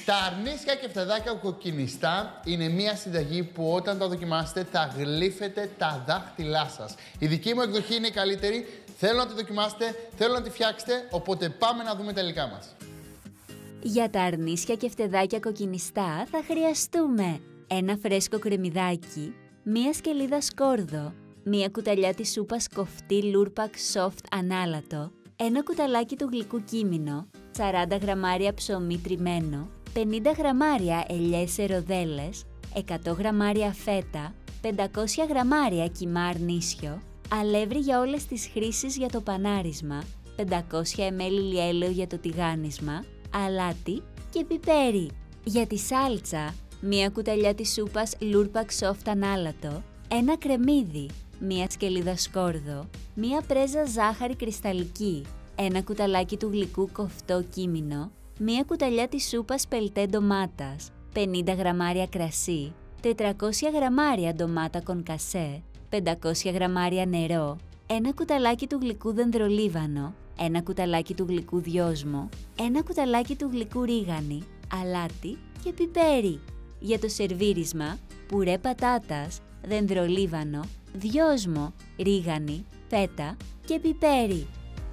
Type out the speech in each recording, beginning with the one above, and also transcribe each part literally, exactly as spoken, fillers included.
Τα αρνίσια και φτεδάκια κοκκινιστά είναι μια συνταγή που όταν τα δοκιμάσετε θα γλύφετε τα δάχτυλά σας. Η δική μου εκδοχή είναι η καλύτερη. Θέλω να τη δοκιμάσετε, θέλω να τη φτιάξετε, οπότε πάμε να δούμε τα υλικά μας. Για τα αρνίσια και φτεδάκια κοκκινιστά θα χρειαστούμε ένα φρέσκο κρεμμυδάκι, μία σκελίδα σκόρδο, μία κουταλιά της σούπας κοφτή Lurpak Soft ανάλατο, ένα κουταλάκι του γλυκού κίμινο, σαράντα γραμμάρια ψωμί τριμμένο, πενήντα γραμμάρια ελιές σε ροδέλες, εκατό γραμμάρια φέτα, πεντακόσια γραμμάρια κιμά αρνίσιο, αλεύρι για όλες τις χρήσεις για το πανάρισμα, πεντακόσια μιλιλίτρα ηλιέλαιο για το τηγάνισμα, αλάτι και πιπέρι. Για τη σάλτσα, μία κουταλιά της σούπας Lurpak Soft ανάλατο, ένα κρεμμύδι, μία σκελίδα σκόρδο, μία πρέζα ζάχαρη κρυσταλλική, ένα κουταλάκι του γλυκού κοφτό κίμινο, μία κουταλιά της σούπας πελτέ ντομάτας, πενήντα γραμμάρια κρασί, τετρακόσια γραμμάρια ντομάτα κονκασέ, πεντακόσια γραμμάρια νερό, ένα κουταλάκι του γλυκού δενδρολίβανο, ένα κουταλάκι του γλυκού δυόσμο, ένα κουταλάκι του γλυκού ρίγανη, αλάτι και πιπέρι. Για το σερβίρισμα, πουρέ πατάτας, δενδρολίβανο, δυόσμο, ρίγανη, φέτα και πιπέρι.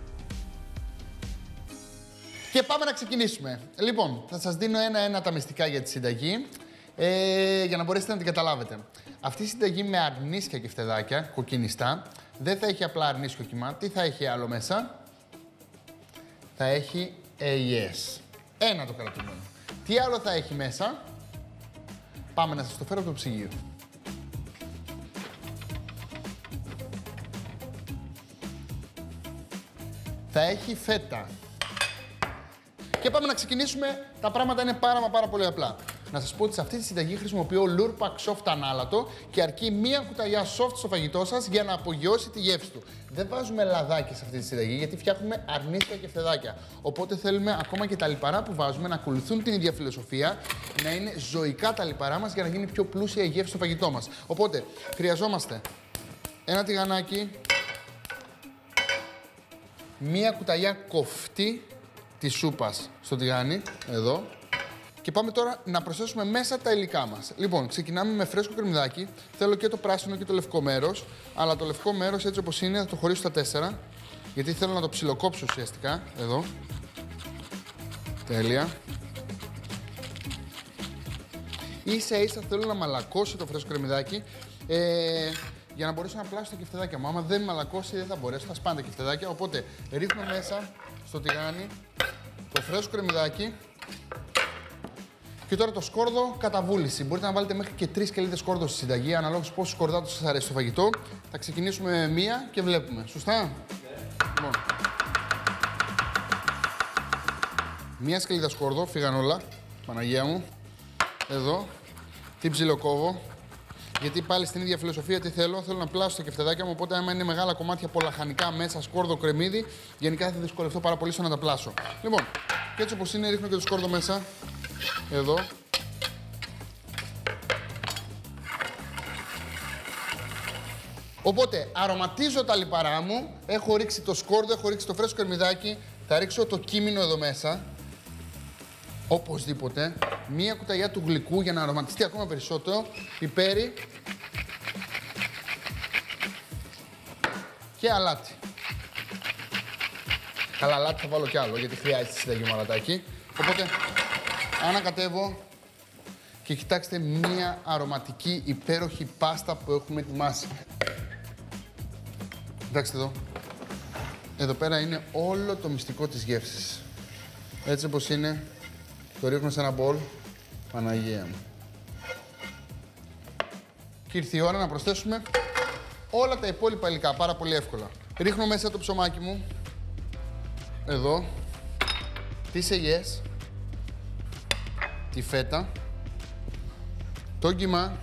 Και πάμε να ξεκινήσουμε. Λοιπόν, θα σας δίνω ένα-ένα τα μυστικά για τη συνταγή, ε, για να μπορέσετε να την καταλάβετε. Αυτή η συνταγή με αρνίσια και φτεδάκια, κοκκινιστά, δεν θα έχει απλά αρνίσιο κιμά. Τι θα έχει άλλο μέσα? Θα έχει ελιές. Ένα το κρατούμενο. Τι άλλο θα έχει μέσα? Πάμε να σας το φέρω από το ψυγείο. Θα έχει φέτα. Και πάμε να ξεκινήσουμε. Τα πράγματα είναι πάρα μα πάρα πολύ απλά. Να σας πω ότι σε αυτή τη συνταγή χρησιμοποιώ Lurpak Soft ανάλατο και αρκεί μία κουταλιά soft στο φαγητό σας για να απογειώσει τη γεύση του. Δεν βάζουμε λαδάκι σε αυτή τη συνταγή γιατί φτιάχνουμε αρνίσια και φτεδάκια. Οπότε θέλουμε ακόμα και τα λιπαρά που βάζουμε να ακολουθούν την ίδια φιλοσοφία, να είναι ζωικά τα λιπαρά μας για να γίνει πιο πλούσια η γεύση στο φαγητό μας. Οπότε χρειαζόμαστε ένα τηγανάκι, μία κουταλιά κοφτή της σούπας στο τηγάνι, εδώ. Και πάμε τώρα να προσθέσουμε μέσα τα υλικά μας. Λοιπόν, ξεκινάμε με φρέσκο κρεμμυδάκι. Θέλω και το πράσινο και το λευκό μέρος. Αλλά το λευκό μέρος, έτσι όπως είναι, θα το χωρίσω στα τέσσερα. Γιατί θέλω να το ψιλοκόψω ουσιαστικά. Εδώ. Τέλεια. Ίσα ίσα θέλω να μαλακώσει το φρέσκο κρεμμυδάκι. Ε, για να μπορέσω να πλάσω τα κεφτεδάκια μου. Άμα δεν μαλακώσει, δεν θα μπορέσω. Θα σπάνε τα κεφτεδάκια. Οπότε ρίχνω μέσα στο τηγάνι το φρέσκο κρεμμυδάκι. Και τώρα το σκόρδο κατά βούληση. Μπορείτε να βάλετε μέχρι και τρεις σκελίδες σκόρδο στη συνταγή, αναλόγως πόσο σκορδάτο σας αρέσει το φαγητό. Θα ξεκινήσουμε με μία και βλέπουμε. Σωστά? Ναι. Λοιπόν. Μία σκελίδα σκόρδο, φύγαν όλα. Παναγία μου. Εδώ. Την ψιλοκόβω. Γιατί πάλι στην ίδια φιλοσοφία τι θέλω, θέλω να πλάσω τα κεφτεδάκια μου. Οπότε, άμα είναι μεγάλα κομμάτια πολλαχανικά μέσα, σκόρδο, κρεμμύδι, γενικά θα δυσκολευτώ πάρα πολύ στο να τα πλάσω. Λοιπόν, και έτσι όπως είναι, ρίχνω και το σκόρδο μέσα. Εδώ. Οπότε, αρωματίζω τα λιπαρά μου. Έχω ρίξει το σκόρδο, έχω ρίξει το φρέσκο κρεμμυδάκι. Θα ρίξω το κίμινο εδώ μέσα. Οπωσδήποτε. Μία κουταλιά του γλυκού για να αρωματιστεί ακόμα περισσότερο. Πιπέρι. Και αλάτι. Καλά, αλάτι θα βάλω κι άλλο, γιατί χρειάζεται στη συνταγή μου αλατάκι. Οπότε, ανακατεύω και κοιτάξτε μία αρωματική υπέροχη πάστα που έχουμε ετοιμάσει. Κοιτάξτε εδώ. Εδώ πέρα είναι όλο το μυστικό της γεύσης. Έτσι όπως είναι, το ρίχνω σε ένα μπολ. Παναγία μου. Και ήρθε η ώρα να προσθέσουμε όλα τα υπόλοιπα υλικά, πάρα πολύ εύκολα. Ρίχνω μέσα το ψωμάκι μου. Εδώ. Τις ελιές. Τη φέτα. Το κιμά.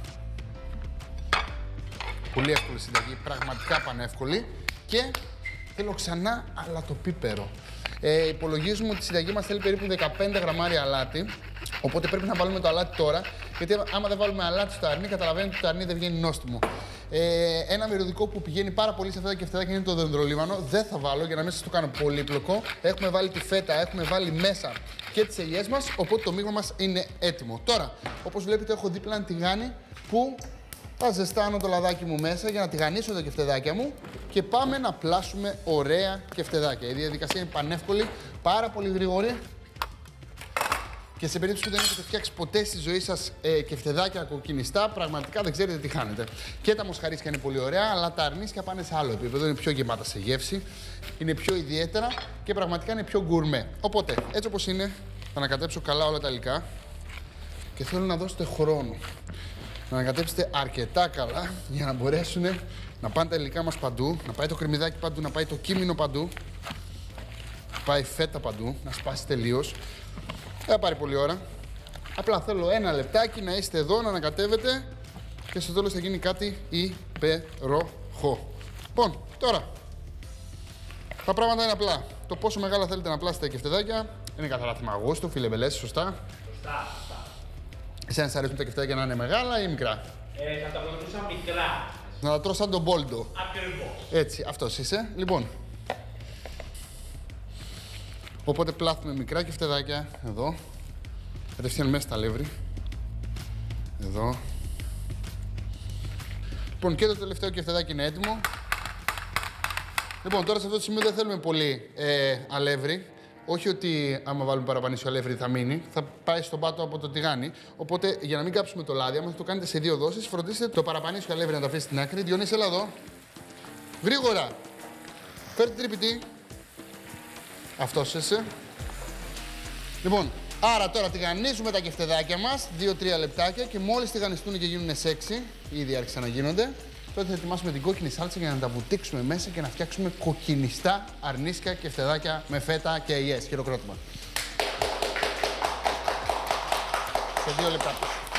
Πολύ εύκολη συνταγή, πραγματικά πανεύκολη. Και θέλω ξανά αλατοπίπερο. Ε, υπολογίζουμε ότι η συνταγή μας θέλει περίπου δεκαπέντε γραμμάρια αλάτι. Οπότε πρέπει να βάλουμε το αλάτι τώρα Γιατί άμα δεν βάλουμε αλάτι στο αρνί, καταλαβαίνετε ότι το αρνί δεν βγαίνει νόστιμο. Ε, ένα μυρωδικό που πηγαίνει πάρα πολύ σε αυτά τα κεφτεδάκια είναι το δεντρολίμανο. Δεν θα βάλω για να μην σας το κάνω πολύπλοκο. Έχουμε βάλει τη φέτα, έχουμε βάλει μέσα και τις ελιές μας, οπότε το μείγμα μας είναι έτοιμο. Τώρα, όπως βλέπετε, έχω δίπλα ένα τηγάνι που θα ζεστάνω το λαδάκι μου μέσα για να τηγανίσω τα κεφτεδάκια μου και πάμε να πλάσουμε ωραία κεφτεδάκια. Η διαδικασία είναι πανεύκολη, πάρα πολύ γρήγορη. Και σε περίπτωση που δεν έχετε φτιάξει ποτέ στη ζωή σας ε, κεφτεδάκια κοκκινιστά, πραγματικά δεν ξέρετε τι χάνετε. Και τα μοσχαρίσια είναι πολύ ωραία, αλλά τα αρνίσια πάνε σε άλλο επίπεδο. Είναι πιο γεμάτα σε γεύση, είναι πιο ιδιαίτερα και πραγματικά είναι πιο γκουρμέ. Οπότε, έτσι όπως είναι, θα ανακατέψω καλά όλα τα υλικά και θέλω να δώσετε χρόνο. Να ανακατέψετε αρκετά καλά για να μπορέσουν να πάνε τα υλικά μας παντού, να πάει το κρεμμυδάκι παντού, να πάει το κίμινο παντού, να πάει φέτα παντού, να σπάσει τελείως. Δεν θα πάρει πολλή ώρα. Απλά θέλω ένα λεπτάκι να είστε εδώ, να ανακατεύετε και στο τέλος θα γίνει κάτι υπέροχο. Λοιπόν, τώρα, τα πράγματα είναι απλά. Το πόσο μεγάλα θέλετε να πλάσετε τα κεφτεδάκια είναι καθαρά θέμα γούστου, φιλεμπελές, σωστά. Σωστά, σωστά. Εσένα σας αρέσουν τα κεφτεδάκια να είναι μεγάλα ή μικρά? Ε, θα τα προτιμούσα μικρά. Να τα τρως σαν τον Μπόλντο. Ακριβώς. Έτσι, αυτός είσαι. Λοιπόν, οπότε πλάθουμε μικρά κεφτεδάκια, εδώ. Κατευθείαν μέσα στα αλεύρι. Εδώ. Λοιπόν, και το τελευταίο κεφτεδάκι είναι έτοιμο. Λοιπόν, τώρα σε αυτό το σημείο δεν θέλουμε πολύ ε, αλεύρι. Όχι ότι άμα βάλουμε παραπανίσιο αλεύρι θα μείνει, θα πάει στον πάτο από το τηγάνι. Οπότε για να μην κάψουμε το λάδι, άμα θα το κάνετε σε δύο δόσεις, φροντίστε το παραπανίσιο αλεύρι να το αφήσετε στην άκρη. Διονύση, έλα εδώ. Γρήγορα. Φέρτε τρυπητή. Αυτός είσαι. Λοιπόν, άρα τώρα τηγανίζουμε τα κεφτεδάκια μας, δύο τρία λεπτάκια και μόλις τηγανιστούν και γίνουν σεξι, ήδη άρχισαν να γίνονται, τότε θα ετοιμάσουμε την κόκκινη σάλτσα για να τα βουτήξουμε μέσα και να φτιάξουμε κοκκινιστά αρνίσια κεφτεδάκια με φέτα και ελιές. Χειροκρότημα. Σε δύο λεπτά.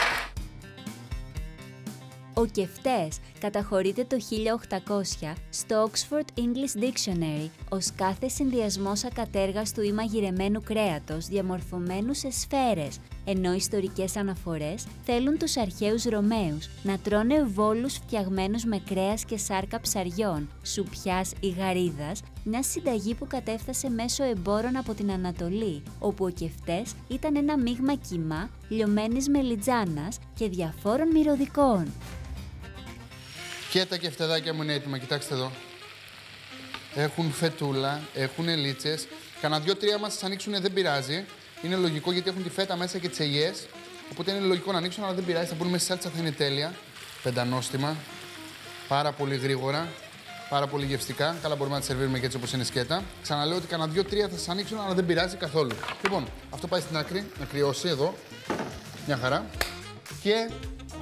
Ο κεφτές καταχωρείται το χίλια οκτακόσια στο Oxford English Dictionary ως κάθε συνδυασμός ακατέργαστου ή μαγειρεμένου κρέατος διαμορφωμένου σε σφαίρες, ενώ ιστορικές αναφορές θέλουν τους αρχαίους Ρωμαίους να τρώνε βόλους φτιαγμένους με κρέας και σάρκα ψαριών, σουπιάς ή γαρίδας, μια συνταγή που κατέφτασε μέσω εμπόρων από την Ανατολή, όπου ο κεφτές ήταν ένα μείγμα κιμά, λιωμένης μελιτζάνας και διαφόρων μυρωδικών. Και τα κεφτεδάκια μου είναι έτοιμα, κοιτάξτε εδώ. Έχουν φετούλα, έχουν λίτσες. Κανα δυο-τρία μας σας ανοίξουν δεν πειράζει. Είναι λογικό γιατί έχουν τη φέτα μέσα και τις ελιές. Οπότε είναι λογικό να ανοίξουν, αλλά δεν πειράζει. Θα μπουν μέσα στη σάλτσα, θα είναι τέλεια. Πεντανόστιμα. Πάρα πολύ γρήγορα. Πάρα πολύ γευστικά. Καλά, μπορούμε να τη σερβίρουμε και έτσι όπως είναι σκέτα. Ξαναλέω ότι κανένα δύο-τρία θα σας ανοίξουν, αλλά δεν πειράζει καθόλου. Λοιπόν, αυτό πάει στην άκρη, να κρυώσει εδώ. Μια χαρά. Και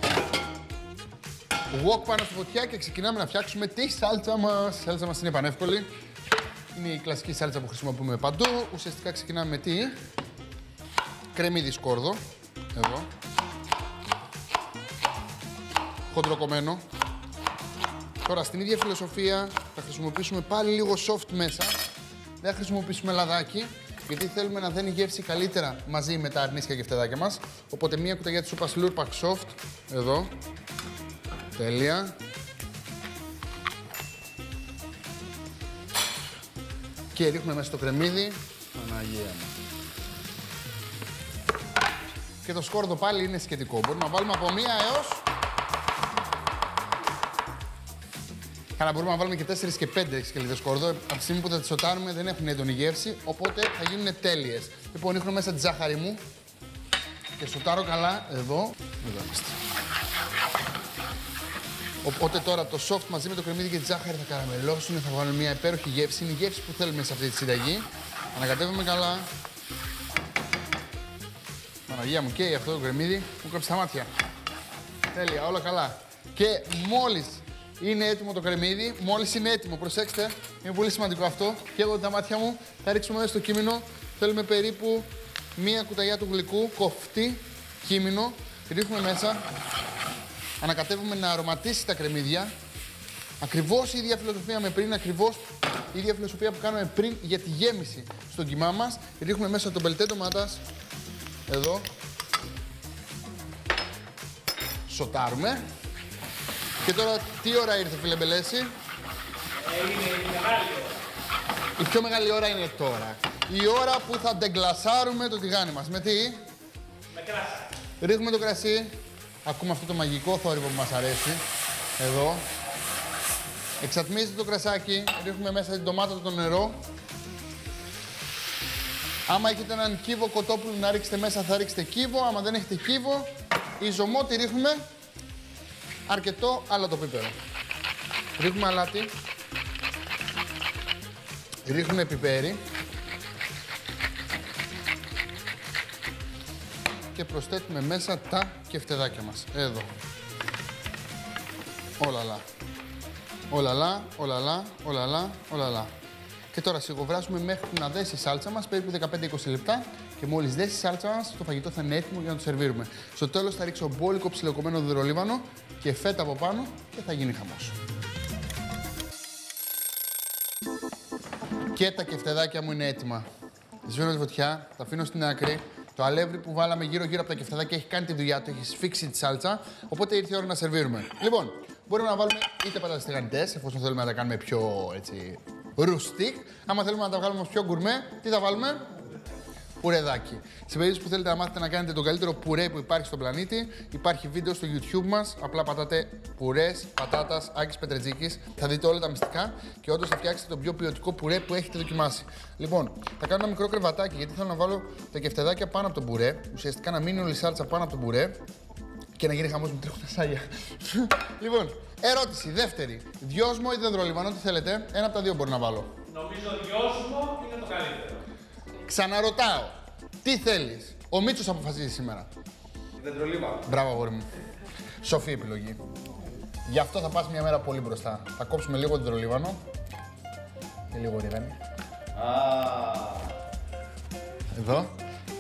wok πάνω στη φωτιά και ξεκινάμε να φτιάξουμε τη σάλτσα μας. Η σάλτσα μας είναι πανεύκολη. Είναι η κλασική σάλτσα που χρησιμοποιούμε παντού. Ουσιαστικά ξεκινάμε με τι? Κρεμμύδι σκόρδο. Εδώ. Χοντροκομμένο. Τώρα στην ίδια φιλοσοφία θα χρησιμοποιήσουμε πάλι λίγο soft μέσα. Δεν θα χρησιμοποιήσουμε λαδάκι, γιατί θέλουμε να δένει γεύση καλύτερα μαζί με τα αρνίσια κεφτεδάκια μας. Οπότε μία κουταλιά της σούπας Lurpak Soft. Εδώ. Τέλεια. Και ρίχνουμε μέσα το κρεμμύδι. Παναγία μου. Και το σκόρδο πάλι είναι σχετικό. Μπορούμε να βάλουμε από μία έως... Καλά, μπορούμε να βάλουμε και τέσσερις και πέντε σκελίδες σκόρδο. Από τη στιγμή που θα τις σοτάρουμε δεν έχουν έντονη γεύση, οπότε θα γίνουν τέλειες. Λοιπόν, ρίχνω μέσα τη ζάχαρη μου και σοτάρω καλά εδώ. Εδώ είμαστε. Οπότε τώρα το soft μαζί με το κρεμμύδι και τη ζάχαρη θα καραμελώσουν, θα βάλουν μια υπέροχη γεύση. Είναι η γεύση που θέλουμε σε αυτή τη συνταγή. Ανακατεύουμε καλά. Παναγία μου, καίει αυτό το κρεμμύδι, μου κόψει τα μάτια. Τέλεια, όλα καλά. Και μόλις είναι έτοιμο το κρεμμύδι, μόλις είναι έτοιμο, προσέξτε, είναι πολύ σημαντικό αυτό. Καίγονται τα μάτια μου, θα ρίξουμε μέσα στο κείμενο. Θέλουμε περίπου μία κουταλιά του γλυκού, κοφτή κείμενο. Ρίχνουμε μέσα. Ανακατεύουμε να αρωματίσει τα κρεμμύδια. Ακριβώς η ίδια φιλοσοφία με πριν, ακριβώς η ίδια φιλοσοφία που κάναμε πριν για τη γέμιση στον κιμά μας. Ρίχνουμε μέσα το μπελτέ ντομάτας. Εδώ. σοτάρουμε. Και τώρα τι ώρα ήρθε, φίλε Μπελέση? Ε, είναι η μεγάλη ώρα. Η πιο μεγάλη ώρα είναι τώρα. Η ώρα που θα ντεγκλασάρουμε το τηγάνι μας. Με τι? Με κράσι. Ρίχνουμε το κρασί. Ακούμε αυτό το μαγικό θόρυβο που μας αρέσει. Εδώ. Εξατμίζεται το κρασάκι. Ρίχνουμε μέσα την ντομάτα, το νερό. Άμα έχετε έναν κύβο κοτόπουλο να ρίξετε μέσα, θα ρίξετε κύβο. Άμα δεν έχετε κύβο, ιζωμό τη ρίχνουμε. Αρκετό αλατοπίπερο. Ρίχνουμε αλάτι. Ρίχνουμε πιπέρι. Και προσθέτουμε μέσα τα κεφτεδάκια μας. Εδώ. Ολαλά. Ολαλά, ολαλά, ολαλά, ολαλά. Και τώρα σιγοβράσουμε μέχρι να δέσει η σάλτσα μας, περίπου δεκαπέντε με είκοσι λεπτά. Και μόλις δέσει η σάλτσα μας, το φαγητό θα είναι έτοιμο για να το σερβίρουμε. Στο τέλος θα ρίξω μπόλικο ψιλοκομμένο δρολίβανο και φέτα από πάνω και θα γίνει χαμός. Και τα κεφτεδάκια μου είναι έτοιμα. Σβήνω τη φωτιά, τα αφήνω στην άκρη. Το αλεύρι που βάλαμε γύρω-γύρω από τα κεφτεδάκια έχει κάνει τη δουλειά του, έχει σφίξει τη σάλτσα. Οπότε ήρθε η ώρα να σερβίρουμε. Λοιπόν, μπορούμε να βάλουμε είτε πατάτες τηγανιτές, εφόσον θέλουμε να τα κάνουμε πιο έτσι ρουστικ. Άμα θέλουμε να τα βγάλουμε πιο γκουρμέ, τι θα βάλουμε? Πουρεδάκι. Στην περίπτωση που θέλετε να μάθετε να κάνετε το καλύτερο πουρέ που υπάρχει στον πλανήτη, υπάρχει βίντεο στο YouTube μας. Απλά πατάτε πουρές πατάτας Άκης Πετρετζίκης. Θα δείτε όλα τα μυστικά και όντως θα φτιάξετε το πιο ποιοτικό πουρέ που έχετε δοκιμάσει. Λοιπόν, θα κάνω ένα μικρό κρεβατάκι γιατί θέλω να βάλω τα κεφτεδάκια πάνω από τον πουρέ. Ουσιαστικά να μείνει όλη η σάλτσα πάνω από τον πουρέ και να γίνει χαμός με τρέχουν τα σάλια. Λοιπόν, ερώτηση δεύτερη. Δυόσμο ή δεντρολιβανό, τι θέλετε? Ένα από τα δύο μπορεί να βάλω. Νομίζω δυόσμο είναι το καλύτερο. Ξαναρωτάω, τι θέλεις? Ο Μίτσος αποφασίζει σήμερα. Δεντρολίβανο. Μπράβο, αγόρι μου. Σοφή επιλογή. Γι' αυτό θα πας μια μέρα πολύ μπροστά. Θα κόψουμε λίγο δεντρολίβανο και λίγο ρίγανη. Εδώ.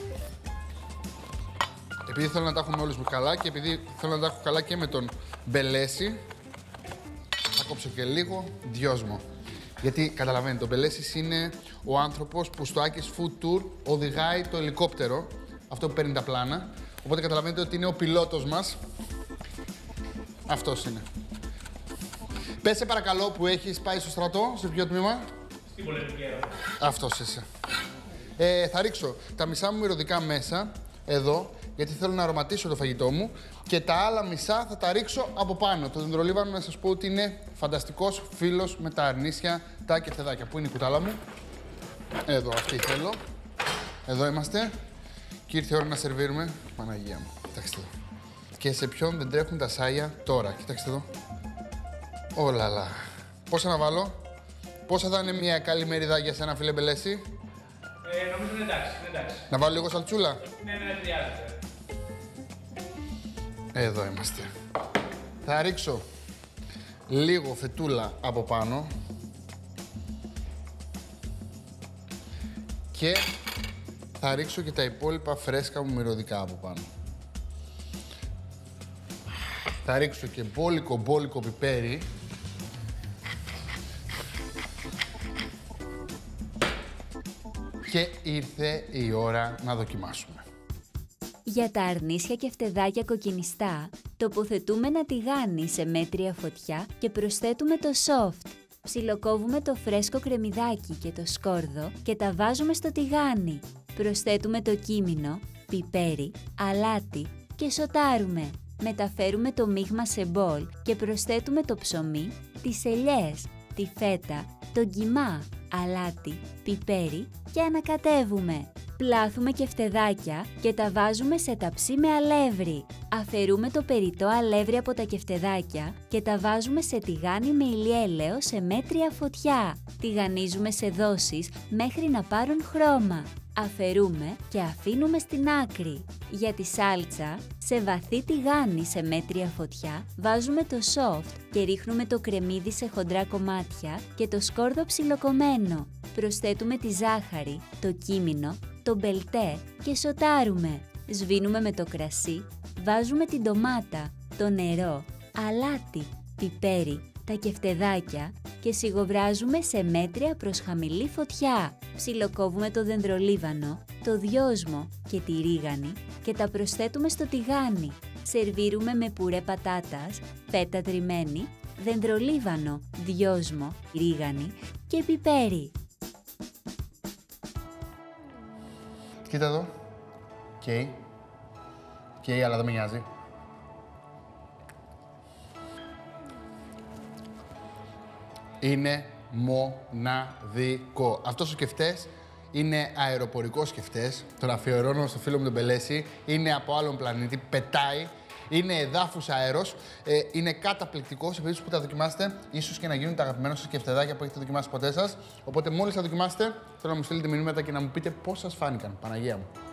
Επειδή θέλω να τα έχουμε όλους καλά και επειδή θέλω να τα έχω καλά και με τον Μπελέση, θα κόψω και λίγο δυόσμο. Γιατί καταλαβαίνετε, ο Μπελέσης είναι ο άνθρωπος που στο Άκης Food Tour οδηγάει το ελικόπτερο, αυτό που παίρνει τα πλάνα. Οπότε καταλαβαίνετε ότι είναι ο πιλότος μας. Αυτός είναι. Πες σε παρακαλώ που έχεις πάει στο στρατό, σε ποιο τμήμα? Στην πολεμική αεροπορία. Αυτός είσαι. Ε, θα ρίξω τα μισά μου μυρωδικά μέσα, εδώ, γιατί θέλω να αρωματίσω το φαγητό μου και τα άλλα μισά θα τα ρίξω από πάνω. Το δεντρολίβανο να σας πω ότι είναι φανταστικός φίλος με τα αρνίσια, τα κεφτεδάκια. Πού είναι η κουτάλα μου? Εδώ, αυτή θέλω. Εδώ είμαστε. Και ήρθε η ώρα να σερβίρουμε. Παναγία μου, κοιτάξτε εδώ. Και σε ποιον δεν τρέχουν τα σάλια τώρα, κοιτάξτε εδώ. Ολαλά. Πόσα να βάλω? Πόσα θα είναι μια καλή μερίδα για σένα, φίλε Μπελέση? Ε, νομίζω είναι εντάξει, είναι εντάξει. Να βάλω λίγο σαλτσούλα? Ναι, ναι, χρειάζεται. Εδώ είμαστε. Θα ρίξω λίγο φετούλα από πάνω και θα ρίξω και τα υπόλοιπα φρέσκα μου μυρωδικά από πάνω. Θα ρίξω και μπόλικο μπόλικο πιπέρι. Και ήρθε η ώρα να δοκιμάσουμε. Για τα αρνίσια και φτεδάκια κοκκινιστά, τοποθετούμε ένα τηγάνι σε μέτρια φωτιά και προσθέτουμε το soft. Ψιλοκόβουμε το φρέσκο κρεμμυδάκι και το σκόρδο και τα βάζουμε στο τηγάνι. Προσθέτουμε το κίμινο, πιπέρι, αλάτι και σοτάρουμε. Μεταφέρουμε το μείγμα σε μπολ και προσθέτουμε το ψωμί, τις ελιές, τη φέτα, τον κιμά, αλάτι, πιπέρι και ανακατεύουμε. Πλάθουμε κεφτεδάκια και τα βάζουμε σε ταψί με αλεύρι. Αφαιρούμε το περιττό αλεύρι από τα κεφτεδάκια και τα βάζουμε σε τηγάνι με ηλιέλαιο σε μέτρια φωτιά. Τηγανίζουμε σε δόσεις μέχρι να πάρουν χρώμα. Αφαιρούμε και αφήνουμε στην άκρη. Για τη σάλτσα, σε βαθύ τηγάνι σε μέτρια φωτιά, βάζουμε το soft και ρίχνουμε το κρεμμύδι σε χοντρά κομμάτια και το σκόρδο ψιλοκομμένο. Προσθέτουμε τη ζάχαρη, το κίμινο, το μπελτέ και σοτάρουμε. Σβήνουμε με το κρασί, βάζουμε την ντομάτα, το νερό, αλάτι, πιπέρι, τα κεφτεδάκια και σιγοβράζουμε σε μέτρια προς χαμηλή φωτιά. Ψιλοκόβουμε το δεντρολίβανο, το δυόσμο και τη ρίγανη και τα προσθέτουμε στο τηγάνι. Σερβίρουμε με πουρέ πατάτας, φέτα τριμμένη, δεντρολίβανο, δυόσμο, ρίγανη και πιπέρι. Κοίτα εδώ. Καίει. Καίει, αλλά δεν με νοιάζει. Είναι μοναδικό. Αυτός ο κεφτές είναι αεροπορικός κεφτές. Τον αφιερώνω στο φίλο μου τον Πελέση. Είναι από άλλον πλανήτη, πετάει. Είναι εδάφους αέρος. Ε, είναι καταπληκτικός. Σε περίπτωση που τα δοκιμάσετε, ίσως και να γίνουν τα αγαπημένα σας κεφτεδάκια που έχετε δοκιμάσει ποτέ σας. Οπότε, μόλις τα δοκιμάσετε, θέλω να μου στείλετε μηνύματα και να μου πείτε πώς σας φάνηκαν. Παναγία μου.